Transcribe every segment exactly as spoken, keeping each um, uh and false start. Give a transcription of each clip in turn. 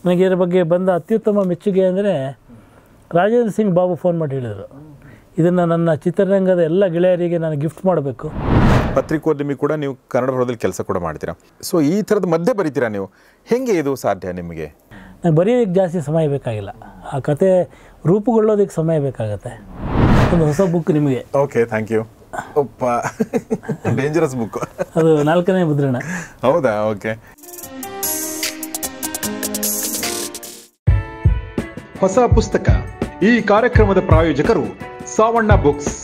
ನನಗೆ ಇದರ ಬಗ್ಗೆ ಬಂದ ಅತ್ಯುತ್ತಮ ಮೆಚ್ಚುಗೆ ಅಂದರೆ ರಾಜೇಂದ್ರ ಸಿಂಗ್ ಬಾಬು ಫೋನ್ ಮಾಡಿ ಹೇಳಿದರು, ಇದನ್ನು ನನ್ನ ಚಿತ್ರರಂಗದ ಎಲ್ಲ ಗೆಳೆಯರಿಗೆ ನಾನು ಗಿಫ್ಟ್ ಮಾಡಬೇಕು. ಪತ್ರಿಕೋದ್ಯಮಿ ಕೂಡ, ನೀವು ಕನ್ನಡ ಭವನದಲ್ಲಿ ಕೆಲಸ ಕೂಡ ಮಾಡ್ತೀರಾ. ಸೊ ಈ ಥರದ ಮಧ್ಯೆ ಬರೀತೀರಾ ನೀವು, ಹೇಗೆ ಇದು ಸಾಧ್ಯ ನಿಮಗೆ? ನಾನು ಬರೆಯೋದಕ್ಕೆ ಜಾಸ್ತಿ ಸಮಯ ಬೇಕಾಗಿಲ್ಲ, ಆ ಕತೆ ರೂಪುಗೊಳ್ಳೋದಕ್ಕೆ ಸಮಯ ಬೇಕಾಗತ್ತೆ. ಒಂದು ಹೊಸ ಬುಕ್ ನಿಮಗೆ. Okay, thank you. ಒಪ್ಪ, ಡೇಂಜರಸ್ ಬುಕ್. ಅದು ನಾಲ್ಕನೇ ಮುದ್ರಣ. ಹೌದಾ? ಓಕೆ. ಹೊಸ ಪುಸ್ತಕ. ಈ ಕಾರ್ಯಕ್ರಮದ ಪ್ರಾಯೋಜಕರು ಸಾವಣ್ಣ ಬುಕ್ಸ್.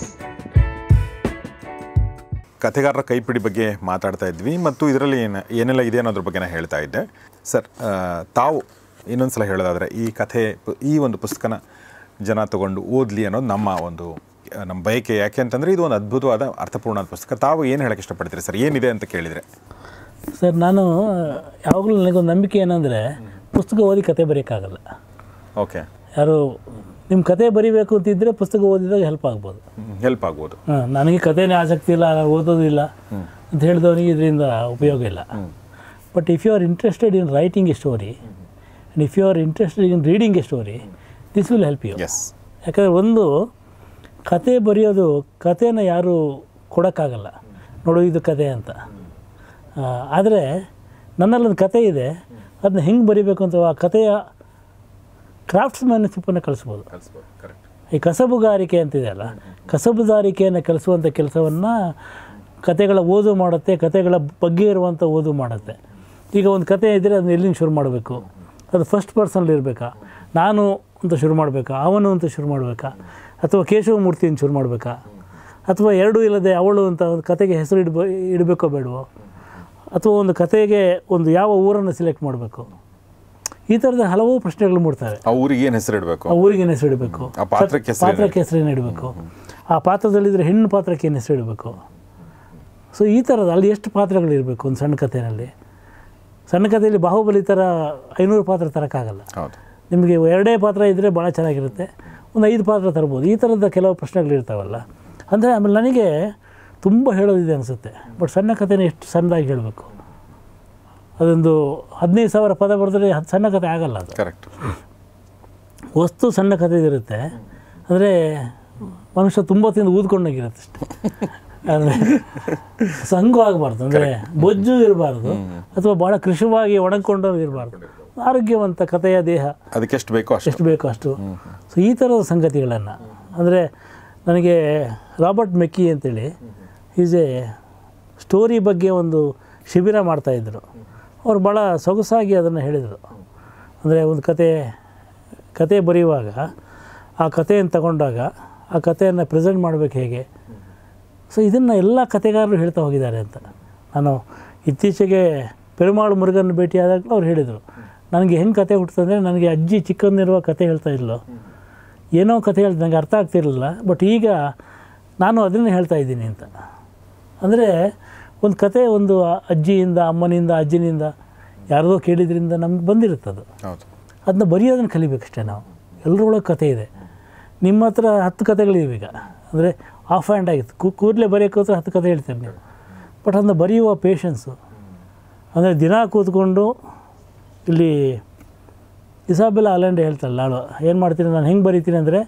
ಕಥೆಗಾರರ ಕೈಪಿಡಿ ಬಗ್ಗೆ ಮಾತಾಡ್ತಾ ಇದ್ವಿ ಮತ್ತು ಇದರಲ್ಲಿ ಏನು ಏನೆಲ್ಲ ಇದೆ ಅನ್ನೋದ್ರ ಬಗ್ಗೆ ನಾನು ಹೇಳ್ತಾ ಇದ್ದೆ. ಸರ್, ತಾವು ಇನ್ನೊಂದು ಸಲ ಹೇಳೋದಾದರೆ ಈ ಕಥೆ, ಈ ಒಂದು ಪುಸ್ತಕನ ಜನ ತಗೊಂಡು ಓದಲಿ ಅನ್ನೋದು ನಮ್ಮ ಒಂದು ನಮ್ಮ ಬಯಕೆ. ಯಾಕೆ ಅಂತಂದರೆ ಇದು ಒಂದು ಅದ್ಭುತವಾದ ಅರ್ಥಪೂರ್ಣ ಪುಸ್ತಕ. ತಾವು ಏನು ಹೇಳೋಕ್ಕೆ ಇಷ್ಟಪಡ್ತೀರಿ ಸರ್, ಏನಿದೆ ಅಂತ ಕೇಳಿದರೆ? ಸರ್, ನಾನು ಯಾವಾಗಲೂ ನನಗೊಂದು ನಂಬಿಕೆ ಏನಂದರೆ ಪುಸ್ತಕ ಓದಿ ಕತೆ ಬರೆಯೋಕ್ಕಾಗಲ್ಲ. ಓಕೆ. ಯಾರು ನಿಮ್ಮ ಕತೆ ಬರಿಬೇಕು ಅಂತಿದ್ದರೆ ಪುಸ್ತಕ ಓದಿದಾಗ ಹೆಲ್ಪ್ ಆಗ್ಬೋದು ಹೆಲ್ಪ್ ಆಗ್ಬೋದು ಹಾಂ, ನನಗೆ ಕಥೆನೇ ಆಸಕ್ತಿ ಇಲ್ಲ, ನಾನು ಓದೋದಿಲ್ಲ ಅಂತ ಹೇಳಿದವನಿಗೆ ಇದರಿಂದ ಉಪಯೋಗ ಇಲ್ಲ. But if you are interested in writing a story and if you are interested in reading a story, this will help you. ಯಾಕಂದರೆ ಒಂದು ಕತೆ ಬರೆಯೋದು, ಕಥೆನ ಯಾರು ಕೊಡೋಕ್ಕಾಗಲ್ಲ, ನೋಡು ಇದು ಕತೆ ಅಂತ. ಆದರೆ ನನ್ನಲ್ಲೊಂದು ಕತೆ ಇದೆ, ಅದನ್ನ ಹೆಂಗೆ ಬರಿಬೇಕು ಅಂತ ಆ ಕಥೆಯ ಕ್ರಾಫ್ಟ್ಸ್ ಮ್ಯಾನ್ಶಿಪ್ಪನ್ನು ಕಳಿಸ್ಬೋದು. ಈ ಕಸಬುಗಾರಿಕೆ ಅಂತಿದೆಯಲ್ಲ, ಕಸಬುದಾರಿಕೆಯನ್ನು ಕಲಿಸುವಂಥ ಕೆಲಸವನ್ನು ಕತೆಗಳ ಓದು ಮಾಡುತ್ತೆ, ಕತೆಗಳ ಬಗ್ಗೆ ಇರುವಂಥ ಓದು ಮಾಡುತ್ತೆ. ಈಗ ಒಂದು ಕತೆ ಇದ್ದರೆ ಅದನ್ನ ಎಲ್ಲಿಂದ ಶುರು ಮಾಡಬೇಕು, ಅದು ಫಸ್ಟ್ ಪರ್ಸನಲ್ಲಿ ಇರಬೇಕಾ, ನಾನು ಅಂತ ಶುರು ಮಾಡಬೇಕಾ, ಅವನು ಅಂತ ಶುರು ಮಾಡಬೇಕಾ, ಅಥವಾ ಕೇಶವಮೂರ್ತಿಯಿಂದ ಶುರು ಮಾಡಬೇಕಾ, ಅಥವಾ ಎರಡೂ ಇಲ್ಲದೆ ಅವಳು ಅಂತ ಒಂದು ಕತೆಗೆ ಹೆಸರು ಇಡ್ಬೋ ಇಡಬೇಕೋ ಬೇಡವೋ, ಅಥವಾ ಒಂದು ಕತೆಗೆ ಒಂದು ಯಾವ ಊರನ್ನು ಸೆಲೆಕ್ಟ್ ಮಾಡಬೇಕು, ಈ ಥರದ ಹಲವು ಪ್ರಶ್ನೆಗಳು ಮೂಡ್ತವೆ. ಆ ಊರಿಗೆ ಏನು ಹೆಸರು ಇಡಬೇಕು, ಆ ಊರಿಗೆ ಏನು ಹೆಸರು ಇಡಬೇಕು, ಪಾತ್ರಕ್ಕೆ ಹೆಸರೇನು ಇಡಬೇಕು, ಆ ಪಾತ್ರದಲ್ಲಿದ್ದರೆ ಹೆಣ್ಣು ಪಾತ್ರಕ್ಕೆ ಏನು ಹೆಸರು ಇಡಬೇಕು. ಸೊ ಈ ಥರದ ಅಲ್ಲಿ ಎಷ್ಟು ಪಾತ್ರಗಳಿರಬೇಕು ಒಂದು ಸಣ್ಣ ಕಥೆಯಲ್ಲಿ. ಸಣ್ಣ ಕಥೆಯಲ್ಲಿ ಬಾಹುಬಲಿ ಥರ ಐನೂರು ಪಾತ್ರ ತರೋಕ್ಕಾಗಲ್ಲ. ನಿಮಗೆ ಎರಡೇ ಪಾತ್ರ ಇದ್ದರೆ ಭಾಳ ಚೆನ್ನಾಗಿರುತ್ತೆ, ಒಂದು ಐದು ಪಾತ್ರ ತರ್ಬೋದು. ಈ ಥರದ ಕೆಲವು ಪ್ರಶ್ನೆಗಳಿರ್ತಾವಲ್ಲ. ಅಂದರೆ ಆಮೇಲೆ ನನಗೆ ತುಂಬ ಹೇಳೋದಿದೆ ಅನಿಸುತ್ತೆ, ಬಟ್ ಸಣ್ಣ ಕಥೆನ ಎಷ್ಟು ಸಣ್ಣದಾಗಿ ಹೇಳಬೇಕು. ಅದೊಂದು ಹದಿನೈದು ಸಾವಿರ ಪದ ಬರೆದ್ರೆ ಅದು ಸಣ್ಣ ಕಥೆ ಆಗಲ್ಲ. ಅದು ಕರೆಕ್ಟ್. ವಸ್ತು ಸಣ್ಣ ಕಥೆ ಇರುತ್ತೆ, ಅಂದರೆ ಮನುಷ್ಯ ತುಂಬ ತಿಂದು ಊದ್ಕೊಂಡಾಗಿರುತ್ತೆ ಅಷ್ಟೇ. ಅಂದರೆ ಸಂಘು ಆಗಬಾರ್ದು, ಅಂದರೆ ಬೊಜ್ಜು ಇರಬಾರ್ದು, ಅಥವಾ ಭಾಳ ಕೃಶವಾಗಿ ಒಣಗಿಕೊಂಡು ಇರಬಾರ್ದು. ಆರೋಗ್ಯವಂತ ಕಥೆಯ ದೇಹ ಅದಕ್ಕೆ ಎಷ್ಟು ಬೇಕೋ ಎಷ್ಟು ಬೇಕೋ ಅಷ್ಟು. ಸೊ ಈ ಥರದ ಸಂಗತಿಗಳನ್ನು, ಅಂದರೆ ನನಗೆ ರಾಬರ್ಟ್ ಮೆಕ್ಕಿ ಅಂತೇಳಿ ಈಸ್ ಎ ಸ್ಟೋರಿ ಬಗ್ಗೆ ಒಂದು ಶಿಬಿರ ಮಾಡ್ತಾಯಿದ್ರು. ಅವರು ಭಾಳ ಸೊಗಸಾಗಿ ಅದನ್ನು ಹೇಳಿದರು. ಅಂದರೆ ಒಂದು ಕತೆ ಕತೆ ಬರೆಯುವಾಗ ಆ ಕಥೆಯನ್ನು ತಗೊಂಡಾಗ ಆ ಕಥೆಯನ್ನು ಪ್ರೆಸೆಂಟ್ ಮಾಡಬೇಕು ಹೇಗೆ. ಸೊ ಇದನ್ನು ಎಲ್ಲ ಕಥೆಗಾರರು ಹೇಳ್ತಾ ಹೋಗಿದ್ದಾರೆ ಅಂತ. ನಾನು ಇತ್ತೀಚೆಗೆ ಪೆರುಮಾಳು ಮುರುಗನ್ ಭೇಟಿಯಾದಾಗಲೂ ಅವ್ರು ಹೇಳಿದರು, ನನಗೆ ಹೆಂಗೆ ಕತೆ ಹುಟ್ಟುತ್ತಂದರೆ, ನನಗೆ ಅಜ್ಜಿ ಚಿಕ್ಕಂದಿರುವ ಕತೆ ಹೇಳ್ತಾ ಇದ್ಲು, ಏನೋ ಕತೆ ಹೇಳ್ತಾ ನನಗೆ ಅರ್ಥ ಆಗ್ತಿರಲಿಲ್ಲ, ಬಟ್ ಈಗ ನಾನು ಅದನ್ನೇ ಹೇಳ್ತಾ ಇದ್ದೀನಿ ಅಂತ. ಅಂದರೆ ಒಂದು ಕತೆ ಒಂದು ಅಜ್ಜಿಯಿಂದ, ಅಮ್ಮನಿಂದ, ಅಜ್ಜಿನಿಂದ ಯಾರದೋ ಕೇಳಿದ್ರಿಂದ ನಮ್ಗೆ ಬಂದಿರುತ್ತದು. ಅದನ್ನ ಬರೆಯೋದನ್ನು ಕಲಿಬೇಕಷ್ಟೇ ನಾವು. ಎಲ್ಲರೊಳಗೆ ಕತೆ ಇದೆ. ನಿಮ್ಮ ಹತ್ರ ಹತ್ತು ಕತೆಗಳಿವೆ ಈಗ, ಅಂದರೆ ಆಫ್ ಹ್ಯಾಂಡ್ ಆಗಿತ್ತು, ಕೂ ಕೂದಲೇ ಬರೆಯೋಕ್ಕೋದ್ರೆ ಹತ್ತು ಕತೆ ಹೇಳ್ತೀರಿ ನೀವು. ಬಟ್ ಅದನ್ನ ಬರೆಯುವ ಪೇಷನ್ಸು, ಅಂದರೆ ದಿನ ಕೂತ್ಕೊಂಡು ಇಲ್ಲಿ ಇಸಾಬೆಲ್ಲಾ ಅಲೆಂಡೆ ಹೇಳ್ತಾಳೆ, ನಾನು ಏನು ಮಾಡ್ತೀನಿ, ನಾನು ಹೆಂಗೆ ಬರೀತೀನಿ ಅಂದರೆ,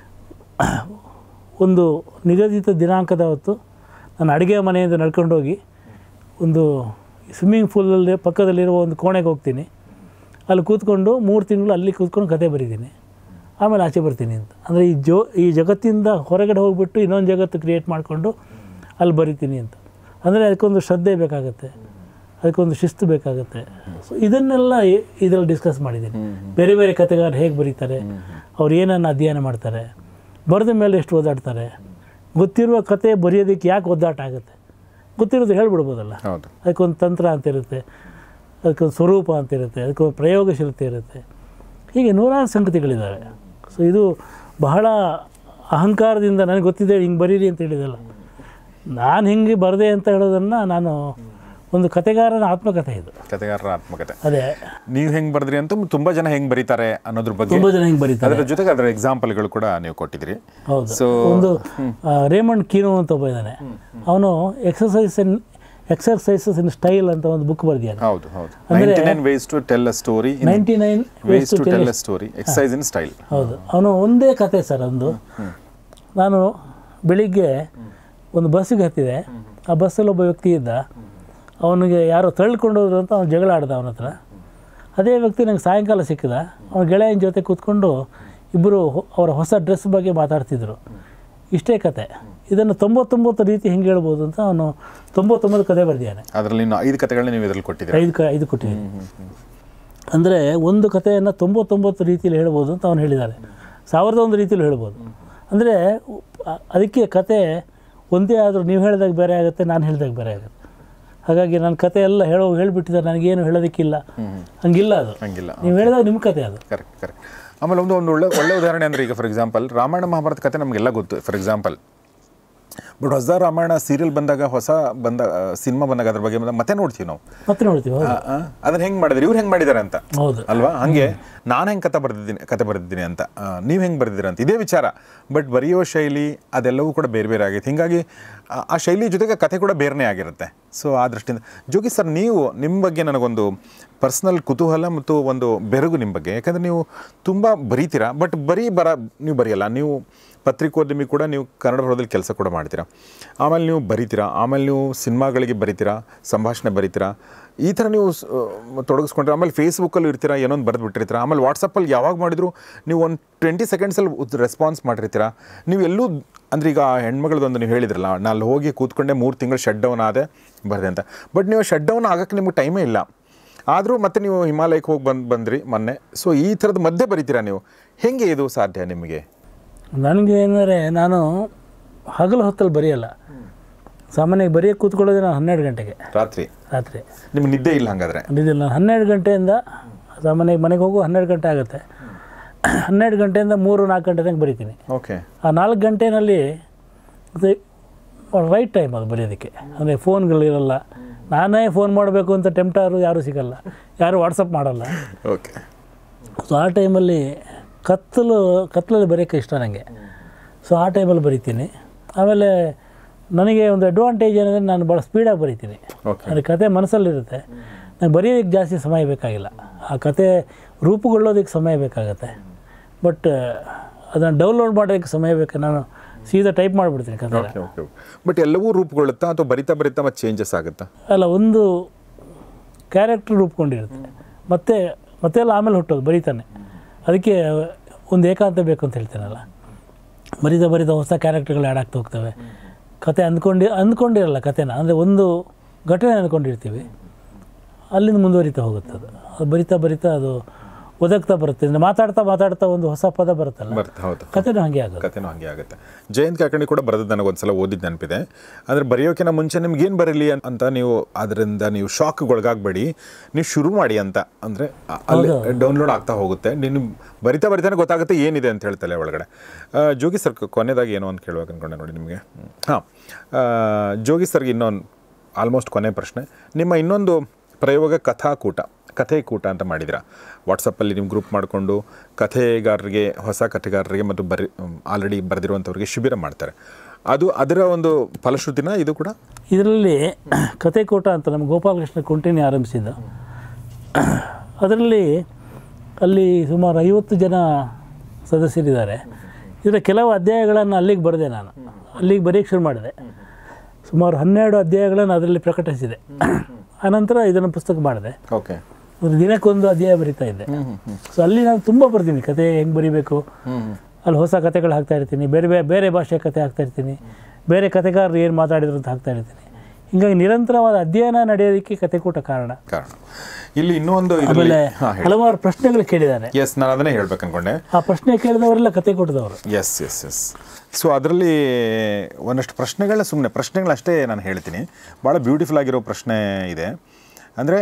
ಒಂದು ನಿಗದಿತ ದಿನಾಂಕದ ಹೊತ್ತು ನಾನು ಅಡುಗೆ ಮನೆಯಿಂದ ನಡ್ಕೊಂಡೋಗಿ ಒಂದು ಸ್ವಿಮ್ಮಿಂಗ್ ಪೂಲಲ್ಲಿ ಪಕ್ಕದಲ್ಲಿರುವ ಒಂದು ಕೋಣೆಗೆ ಹೋಗ್ತೀನಿ, ಅಲ್ಲಿ ಕೂತ್ಕೊಂಡು ಮೂರು ತಿಂಗಳು ಅಲ್ಲಿ ಕೂತ್ಕೊಂಡು ಕತೆ ಬರೀತೀನಿ, ಆಮೇಲೆ ಆಚೆ ಬರ್ತೀನಿ ಅಂತ. ಅಂದರೆ ಈ ಜೋ ಈ ಜಗತ್ತಿಂದ ಹೊರಗಡೆ ಹೋಗಿಬಿಟ್ಟು ಇನ್ನೊಂದು ಜಗತ್ತು ಕ್ರಿಯೇಟ್ ಮಾಡಿಕೊಂಡು ಅಲ್ಲಿ ಬರಿತೀನಿ ಅಂತ. ಅಂದರೆ ಅದಕ್ಕೊಂದು ಶ್ರದ್ಧೆ ಬೇಕಾಗುತ್ತೆ, ಅದಕ್ಕೊಂದು ಶಿಸ್ತು ಬೇಕಾಗುತ್ತೆ. ಸೊ ಇದನ್ನೆಲ್ಲ ಇದರಲ್ಲಿ ಡಿಸ್ಕಸ್ ಮಾಡಿದ್ದೀನಿ. ಬೇರೆ ಬೇರೆ ಕತೆಗಾರರು ಹೇಗೆ ಬರೀತಾರೆ, ಅವ್ರು ಏನನ್ನು ಅಧ್ಯಯನ ಮಾಡ್ತಾರೆ, ಬರೆದ ಮೇಲೆ ಎಷ್ಟು ಓದಾಡ್ತಾರೆ, ಗೊತ್ತಿರುವ ಕತೆ ಬರೆಯೋದಕ್ಕೆ ಯಾಕೆ ಒದ್ದಾಟ ಆಗುತ್ತೆ, ಗೊತ್ತಿರೋದು ಹೇಳ್ಬಿಡ್ಬೋದಲ್ಲ. ಅದಕ್ಕೊಂದು ತಂತ್ರ ಅಂತಿರುತ್ತೆ, ಅದಕ್ಕೊಂದು ಸ್ವರೂಪ ಅಂತಿರುತ್ತೆ, ಅದಕ್ಕೊಂದು ಪ್ರಯೋಗಶೀಲತೆ ಇರುತ್ತೆ, ಹೀಗೆ ನೂರಾರು ಸಂಗತಿಗಳಿದ್ದಾವೆ. ಸೊ ಇದು ಬಹಳ ಅಹಂಕಾರದಿಂದ ನನಗೆ ಗೊತ್ತಿದೆ ಹಿಂಗೆ ಬರೀರಿ ಅಂತ ಹೇಳಿದಲ್ಲ, ನಾನು ಹಿಂಗೆ ಬರದೆ ಅಂತ ಹೇಳೋದನ್ನು ನಾನು ಒಂದು ಕತೆಗಾರನ ಆತ್ಮಕಥೆ, ಇದು ಕತೆಗಾರರ ಆತ್ಮಕಥೆ. ಅದೇ ನೀವು ಹೆಂಗೆ ಬರೆದ್ರಿ ಅಂತ ತುಂಬ ಜನ ಹೆಂಗೆ ಬರೀತಾರೆ ಅನ್ನೋದ್ರ ಬಗ್ಗೆ ತುಂಬ ಜನ ಹೆಂಗೆ ಬರೀತಾರೆ, ಅದರ ಜೊತೆಗೆ ಅದರ ಎಕ್ಸಾಂಪಲ್ಗಳು ಕೂಡ ನೀವು ಕೊಟ್ಟಿದ್ದೀರಿ. ಹೌದು. ಸೊ ಒಂದು ರೇಮಂಡ್ ಕೀನೋ ಅಂತ ಒಬ್ಬ ಇದ್ದಾನೆ, ಅವನು exercise in exercises in style ಅಂತ ಒಂದು ಬುಕ್ ಬರೆದಿದ್ದಾನೆ. ಹೌದು ಹೌದು ninety nine ways to tell a story ninety nine ways to tell a story exercise in style. ಹೌದು, ಅವನು ಒಂದೇ ಕತೆ ಸರ್. ಒಂದು ನಾನು ಬೆಳಿಗ್ಗೆ ಒಂದು ಬಸ್ಸಿಗೆ ಹತ್ತಿದೆ. ಆ ಬಸ್ಸಲ್ಲಿ ಒಬ್ಬ ವ್ಯಕ್ತಿ ಇದ್ದ. ಅವನಿಗೆ ಯಾರೋ ತಳ್ಕೊಂಡು ಹೋದ್ರು ಅಂತ ಅವ್ನು ಜಗಳ ಆಡ್ದ ಅವನ ಹತ್ರ. ಅದೇ ವ್ಯಕ್ತಿ ನಂಗೆ ಸಾಯಂಕಾಲ ಸಿಕ್ಕಿದ. ಅವನ ಗೆಳೆಯನ ಜೊತೆ ಕೂತ್ಕೊಂಡು ಇಬ್ಬರು ಅವರ ಹೊಸ ಡ್ರೆಸ್ ಬಗ್ಗೆ ಮಾತಾಡ್ತಿದ್ರು. ಇಷ್ಟೇ ಕತೆ. ಇದನ್ನು ತೊಂಬತ್ತೊಂಬತ್ತು ರೀತಿ ಹೆಂಗೆ ಹೇಳ್ಬೋದು ಅಂತ ಅವನು ತೊಂಬತ್ತೊಂಬತ್ತು ಕತೆ ಬರೆದಿದ್ದಾನೆ. ಅದರಲ್ಲಿ ಐದು ಕತೆಗಳನ್ನ ನೀವು ಇದರಲ್ಲಿ ಕೊಟ್ಟಿದ್ದೀರಿ. ಐದು ಕ ಐದು ಕೊಟ್ಟಿದ್ದೀನಿ. ಅಂದರೆ ಒಂದು ಕಥೆಯನ್ನು ತೊಂಬತ್ತೊಂಬತ್ತು ರೀತಿಯಲ್ಲಿ ಹೇಳ್ಬೋದು ಅಂತ ಅವನು ಹೇಳಿದ್ದಾನೆ. ಸಾವಿರದ ಒಂದು ರೀತಿಯಲ್ಲಿ ಹೇಳ್ಬೋದು. ಅಂದರೆ ಅದಕ್ಕೆ ಕತೆ ಒಂದೇ ಆದರೂ ನೀವು ಹೇಳಿದಾಗ ಬೇರೆ ಆಗುತ್ತೆ, ನಾನು ಹೇಳಿದಾಗ ಬೇರೆ ಆಗುತ್ತೆ. ಹಾಗಾಗಿ ನನ್ನ ಕತೆ ಎಲ್ಲ ಹೇಳೋ ಹೇಳಿಬಿಟ್ಟಿದ್ದಾರೆ, ನನಗೇನು ಹೇಳೋದಕ್ಕಿಲ್ಲ. ಹಂಗಿಲ್ಲ, ಅದು ಹಂಗಿಲ್ಲ. ನೀವು ಹೇಳಿದಾಗ ನಿಮ್ಮ ಕತೆ ಅದು. Correct correct. ಆಮೇಲೆ ಒಂದು ಒಂದು ಒಳ್ಳೆ ಒಳ್ಳೆ ಉದಾಹರಣೆ ಅಂದರೆ ಈಗ ಫಾರ್ ಎಕ್ಸಾಂಪಲ್ ರಾಮಾಯಣ ಮಹಾಭಾರತ ಕತೆ ನಮಗೆಲ್ಲ ಗೊತ್ತು ಫಾರ್ ಎಕ್ಸಾಂಪಲ್. ಬಟ್ ಹೊಸ ರಾಮಾಯಣ ಸೀರಿಯಲ್ ಬಂದಾಗ, ಹೊಸ ಬಂದ ಸಿನಿಮಾ ಬಂದಾಗ ಅದ್ರ ಬಗ್ಗೆ ಮತ್ತೆ ನೋಡ್ತೀವಿ ನಾವು, ಮತ್ತೆ ನೋಡ್ತೀವಿ. ಅದನ್ನ ಹೆಂಗೆ ಮಾಡಿದ್ರಿ, ಇವ್ರು ಹೆಂಗೆ ಮಾಡಿದ್ದಾರೆ ಅಂತ. ಹೌದು ಅಲ್ವಾ? ಹಂಗೆ ನಾನು ಹೆಂಗೆ ಕತೆ ಬರೆದಿದ್ದೀನಿ ಕತೆ ಬರೆದಿದ್ದೀನಿ ಅಂತ, ನೀವು ಹೆಂಗೆ ಬರೆದಿದ್ದೀರ ಅಂತ ಇದೇ ವಿಚಾರ. ಬಟ್ ಬರೆಯೋ ಶೈಲಿ ಅದೆಲ್ಲವೂ ಕೂಡ ಬೇರೆ ಬೇರೆ ಆಗೈತೆ. ಹೀಗಾಗಿ ಆ ಶೈಲಿ ಜೊತೆಗೆ ಕತೆ ಕೂಡ ಬೇರೆನೇ ಆಗಿರುತ್ತೆ. ಸೊ ಆ ದೃಷ್ಟಿಯಿಂದ ಜೋಗಿ ಸರ್, ನೀವು ನಿಮ್ಮ ಬಗ್ಗೆ ನನಗೊಂದು ಪರ್ಸ್ನಲ್ ಕುತೂಹಲ ಮತ್ತು ಒಂದು ಬೆರಗು ನಿಮ್ಮ ಬಗ್ಗೆ. ಯಾಕಂದರೆ ನೀವು ತುಂಬ ಬರೀತೀರಾ, ಬಟ್ ಬರೀ ಬರ ನೀವು ಬರೆಯಲ್ಲ. ನೀವು ಪತ್ರಿಕೋದ್ಯಮಿ ಕೂಡ, ನೀವು ಕನ್ನಡ ಬರೋದಲ್ಲಿ ಕೆಲಸ ಕೂಡ ಮಾಡ್ತೀರಾ. ಆಮೇಲೆ ನೀವು ಬರೀತೀರಾ, ಆಮೇಲೆ ನೀವು ಸಿನಿಮಾಗಳಿಗೆ ಬರೀತೀರಾ, ಸಂಭಾಷಣೆ ಬರೀತೀರಾ. ಈ ಥರ ನೀವು ತೊಡಗಿಸ್ಕೊಂಡ್ರೆ ಆಮೇಲೆ ಫೇಸ್ಬುಕ್ಕಲ್ಲೂ ಇರ್ತೀರಾ, ಏನೊಂದು ಬರೆದು ಬಿಟ್ಟಿರ್ತೀರ. ಆಮೇಲೆ ವಾಟ್ಸಪ್ಪಲ್ಲಿ ಯಾವಾಗ ಮಾಡಿದ್ರು ನೀವು ಒಂದು ಟ್ವೆಂಟಿ ಸೆಕೆಂಡ್ಸಲ್ಲಿ ರೆಸ್ಪಾನ್ಸ್ ಮಾಡಿರ್ತೀರಾ. ನೀವು ಎಲ್ಲೂ ಅಂದರೆ ಈಗ ಹೆಣ್ಮಗಳದೊಂದು ನೀವು ಹೇಳಿದ್ರಲ್ಲ, ನಾನು ಹೋಗಿ ಕೂತ್ಕೊಂಡೆ ಮೂರು ತಿಂಗಳು ಶಟ್ ಡೌನ್ ಆದೆ ಬರೆದೆ ಅಂತ. ಬಟ್ ನೀವು ಶಟ್ ಡೌನ್ ಆಗೋಕ್ಕೆ ನಿಮ್ಗೆ ಟೈಮೇ ಇಲ್ಲ. ಆದರೂ ಮತ್ತೆ ನೀವು ಹಿಮಾಲಯಕ್ಕೆ ಹೋಗಿ ಬಂದು ಬಂದ್ರಿ ಮೊನ್ನೆ. ಸೊ ಈ ಥರದ ಮಧ್ಯೆ ಬರೀತೀರಾ ನೀವು, ಹೇಗೆ ಇದು ಸಾಧ್ಯ ನಿಮಗೆ? ನನಗೆ ಏನಂದರೆ, ನಾನು ಹಗಲು ಹೊತ್ತಲ್ಲಿ ಬರೆಯಲ್ಲ. ಸಾಮಾನ್ಯವಾಗಿ ಬರೆಯೋಕ್ಕೆ ಕೂತ್ಕೊಳ್ಳೋದು ನಾನು ಹನ್ನೆರಡು ಗಂಟೆಗೆ ರಾತ್ರಿ ರಾತ್ರಿ ನಿಮ್ಗೆ ನಿದ್ದೆ ಇಲ್ಲ ಹಂಗಾದ್ರೆ? ನಿದ್ದೆ ಇಲ್ಲ. ನಾನು ಹನ್ನೆರಡು ಗಂಟೆಯಿಂದ ಸಾಮಾನ್ಯವಾಗಿ ಮನೆಗೆ ಹೋಗು ಹನ್ನೆರಡು ಗಂಟೆ ಆಗುತ್ತೆ. ಹನ್ನೆರಡು ಗಂಟೆಯಿಂದ ಮೂರು ನಾಲ್ಕು ಗಂಟೆ ತನಕ ಬರೀತೀನಿ. ಓಕೆ. ಆ ನಾಲ್ಕು ಗಂಟೆಯಲ್ಲಿ ರೈಟ್ ಟೈಮ್ ಅದು ಬರೆಯೋದಕ್ಕೆ. ಅಂದರೆ ಫೋನ್ಗಳಿರಲ್ಲ. ನಾನೇ ಫೋನ್ ಮಾಡಬೇಕು ಅಂತ ಟೆಂಪ್ಟಾರು ಯಾರೂ ಸಿಗಲ್ಲ, ಯಾರು ವಾಟ್ಸಪ್ ಮಾಡಲ್ಲ. ಓಕೆ. ಸೊ ಆ ಟೈಮಲ್ಲಿ ಕತ್ತಲು ಕತ್ತಲಲ್ಲಿ ಬರೆಯೋಕ್ಕೆ ಇಷ್ಟ ನನಗೆ. ಸೊ ಆ ಟೈಮಲ್ಲಿ ಬರಿತೀನಿ. ಆಮೇಲೆ ನನಗೆ ಒಂದು ಅಡ್ವಾಂಟೇಜ್ ಏನಂದರೆ, ನಾನು ಭಾಳ ಸ್ಪೀಡಾಗಿ ಬರಿತೀನಿ. ನನಗೆ ಕತೆ ಮನಸ್ಸಲ್ಲಿರುತ್ತೆ. ನನಗೆ ಬರೆಯೋದಕ್ಕೆ ಜಾಸ್ತಿ ಸಮಯ ಬೇಕಾಗಿಲ್ಲ. ಆ ಕತೆ ರೂಪುಗೊಳ್ಳೋದಕ್ಕೆ ಸಮಯ ಬೇಕಾಗತ್ತೆ. ಬಟ್ ಅದನ್ನು ಡೌನ್ಲೋಡ್ ಮಾಡೋದಕ್ಕೆ ಸಮಯ ಬೇಕು. ನಾನು ಸೀದಾ ಟೈಪ್ ಮಾಡಿಬಿಡ್ತೀನಿ ಕತೆ. ಬಟ್ ಎಲ್ಲವೂ ರೂಪುಗೊಳ್ಳುತ್ತಾ ಅಥವಾ ಬರಿತಾ ಬರಿತಾ ಮತ್ತೆ ಚೇಂಜಸ್ ಆಗುತ್ತಾ? ಅಲ್ಲ, ಒಂದು ಕ್ಯಾರೆಕ್ಟರ್ ರೂಪುಗೊಂಡಿರುತ್ತೆ, ಮತ್ತೆ ಮತ್ತೆಲ್ಲ ಆಮೇಲೆ ಹುಟ್ಟೋದು ಬರೀತಾನೆ. ಅದಕ್ಕೆ ಒಂದು ಏಕಾಂತ ಬೇಕು ಅಂತ ಹೇಳ್ತೇನಲ್ಲ. ಬರಿತಾ ಬರಿತಾ ಹೊಸ ಕ್ಯಾರೆಕ್ಟರ್ಗಳು ಆ್ಯಡ್ ಆಗ್ತಾ ಹೋಗ್ತವೆ. ಕತೆ ಅಂದ್ಕೊಂಡು ಅಂದ್ಕೊಂಡಿರಲ್ಲ ಕತೆನ, ಅಂದರೆ ಒಂದು ಘಟನೆ ಅಂದ್ಕೊಂಡಿರ್ತೀವಿ, ಅಲ್ಲಿಂದ ಮುಂದುವರಿತಾ ಹೋಗುತ್ತೆ. ಅದು ಅದು ಬರಿತಾ ಬರಿತಾ ಅದು ಒದಗ್ತಾ ಬರುತ್ತೆ. ಅಂದರೆ ಮಾತಾಡ್ತಾ ಮಾತಾಡ್ತಾ ಒಂದು ಹೊಸ ಪದ ಬರುತ್ತಲ್ಲ, ಹೌದು, ಕತೆನೂ ಹಾಗೆ ಆಗುತ್ತೆ. ಕತೆನೂ ಹಾಗೆ ಆಗುತ್ತೆ. ಜಯಂತ್ ಕಾಕಣಿ ಕೂಡ ಬರೆದು ನನಗೊಂದು ಸಲ ಓದಿದ್ದು ನೆನಪಿದೆ. ಅಂದರೆ ಬರೆಯೋಕ್ಕಿಂತ ಮುಂಚೆ ನಿಮ್ಗೇನು ಬರೀಲಿ ಅಂತ ನೀವು ಅದರಿಂದ ನೀವು ಶಾಕ್ಗೊಳಗಾಗಬೇಡಿ, ನೀವು ಶುರು ಮಾಡಿ ಅಂತ. ಅಂದರೆ ಅಲ್ಲಿ ಡೌನ್ಲೋಡ್ ಆಗ್ತಾ ಹೋಗುತ್ತೆ. ನೀನು ಬರಿತಾ ಬರಿತಾನೆ ಗೊತ್ತಾಗುತ್ತೆ ಏನಿದೆ ಅಂತ ಹೇಳ್ತಲ್ಲ ಒಳಗಡೆ. ಜೋಗಿ ಸರ್, ಕೊನೆಯದಾಗಿ ಏನೋ ಅಂತ ಕೇಳುವಾಗ ಅಂದ್ಕೊಂಡೆ ನೋಡಿ ನಿಮಗೆ. ಹಾಂ, ಜೋಗಿ ಸರ್ಗೆ ಇನ್ನೊಂದು ಆಲ್ಮೋಸ್ಟ್ ಕೊನೆ ಪ್ರಶ್ನೆ. ನಿಮ್ಮ ಇನ್ನೊಂದು ಪ್ರಯೋಗ ಕಥಾಕೂಟ, ಕಥೆ ಕೂಟ ಅಂತ ಮಾಡಿದಿರ. ವಾಟ್ಸಪ್ಪಲ್ಲಿ ನೀವು ಗ್ರೂಪ್ ಮಾಡಿಕೊಂಡು ಕಥೆಗಾರರಿಗೆ, ಹೊಸ ಕಥೆಗಾರರಿಗೆ ಮತ್ತು ಬರಿ ಆಲ್ರೆಡಿ ಬರೆದಿರುವಂಥವ್ರಿಗೆ ಶಿಬಿರ ಮಾಡ್ತಾರೆ. ಅದು ಅದರ ಒಂದು ಫಲಶ್ರುತಿನ ಇದು ಕೂಡ? ಇದರಲ್ಲಿ ಕಥೆ ಕೂಟ ಅಂತ ನಮ್ಮ ಗೋಪಾಲಕೃಷ್ಣ ಕುಂಟಿನಿ ಆರಂಭಿಸಿದ್ದು. ಅದರಲ್ಲಿ ಅಲ್ಲಿ ಸುಮಾರು ಐವತ್ತು ಜನ ಸದಸ್ಯರಿದ್ದಾರೆ. ಇದರ ಕೆಲವು ಅಧ್ಯಾಯಗಳನ್ನು ಅಲ್ಲಿಗೆ ಬರೆದೆ. ನಾನು ಅಲ್ಲಿಗೆ ಬರೆಯೋಕ್ಕೆ ಶುರು ಮಾಡಿದೆ. ಸುಮಾರು ಹನ್ನೆರಡು ಅಧ್ಯಾಯಗಳನ್ನು ಅದರಲ್ಲಿ ಪ್ರಕಟಿಸಿದೆ. ಆನಂತರ ಇದನ್ನು ಪುಸ್ತಕ ಮಾಡಿದೆ. ಓಕೆ. ದಿನಕ್ಕೊಂದು ಅಧ್ಯಾಯ ಬರಿತಾ ಇದ್ದೆ. ಸೊ ಅಲ್ಲಿ ನಾನು ತುಂಬ ಬರ್ತೀನಿ ಕತೆ ಹೆಂಗೆ ಬರಿಬೇಕು. ಅಲ್ಲಿ ಹೊಸ ಕತೆಗಳು ಹಾಕ್ತಾ ಇರ್ತೀನಿ, ಬೇರೆ ಬೇರೆ ಬೇರೆ ಭಾಷೆಯ ಕತೆ ಹಾಕ್ತಾ ಇರ್ತೀನಿ, ಬೇರೆ ಕತೆಗಾರರು ಏನು ಮಾತಾಡಿದ್ರು ಅಂತ ಹಾಕ್ತಾ ಇರ್ತೀನಿ. ಹೀಗಾಗಿ ನಿರಂತರವಾದ ಅಧ್ಯಯನ ನಡೆಯೋದಕ್ಕೆ ಕತೆಕೂಟ ಕಾರಣ. ಕಾರಣ ಇಲ್ಲಿ ಇನ್ನೊಂದು ಆಮೇಲೆ ಹಲವಾರು ಪ್ರಶ್ನೆಗಳು ಕೇಳಿದ್ದಾರೆ. ಎಸ್, ನಾನು ಅದನ್ನೇ ಹೇಳ್ಬೇಕು ಅನ್ಕೊಂಡೆ. ಆ ಪ್ರಶ್ನೆ ಕೇಳಿದವರೆಲ್ಲ ಕತೆಕೂಟದವರು. ಎಸ್ ಎಸ್ ಎಸ್ ಸೊ ಅದರಲ್ಲಿ ಒಂದಷ್ಟು ಪ್ರಶ್ನೆಗಳನ್ನ ಸುಮ್ಮನೆ ಪ್ರಶ್ನೆಗಳಷ್ಟೇ ನಾನು ಹೇಳ್ತೀನಿ. ಭಾಳ ಬ್ಯೂಟಿಫುಲ್ ಆಗಿರೋ ಪ್ರಶ್ನೆ ಇದೆ. ಅಂದರೆ